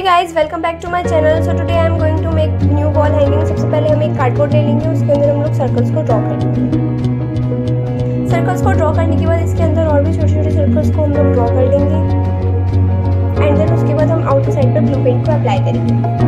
Guys welcome back to my channel. So today I am going to make new wall hanging. सबसे पहले हम एक cardboard ले लेंगे, उसके अंदर हम लोग सर्कल्स को ड्रॉ करेंगे। सर्कल्स को ड्रॉ करने के बाद इसके अंदर और भी छोटे छोटे सर्कल्स को हम लोग ड्रॉ कर लेंगे एंड देन उसके बाद हम आउटर साइड पर ब्लू पेंट को अप्लाई करेंगे।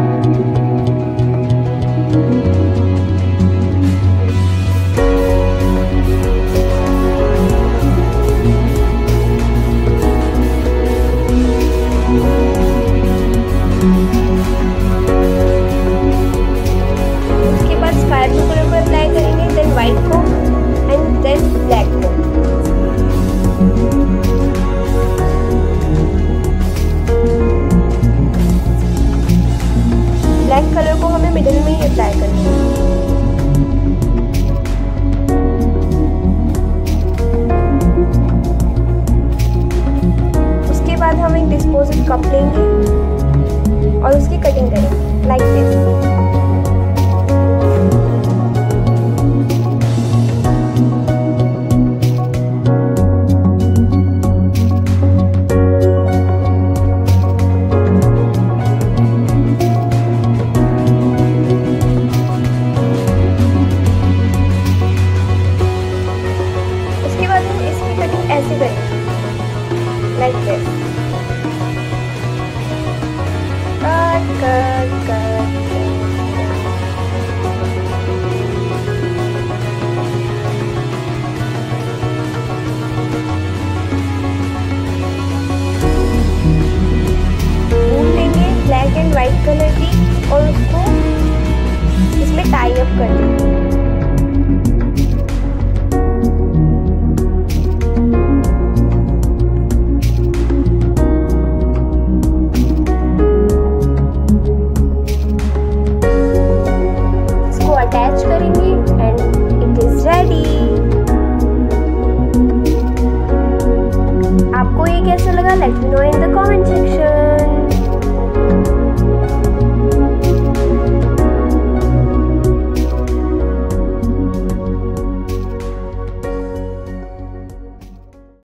ब्लैक कलर को हमें मिडिल में ही अप्लाई करना है। उसके बाद हम एक डिस्पोजेबल कप लेंगे और उसकी कटिंग करेंगे लाइक दिस। ऐसे करेंगे लाइक दिस। वूल लेंगे ब्लैक एंड वाइट कलर की और उसको इसमें टाई अप कर देंगे। अटैच करेंगे एंड इट इज रेडी। आपको ये कैसा लगा? Let me know in the comment section.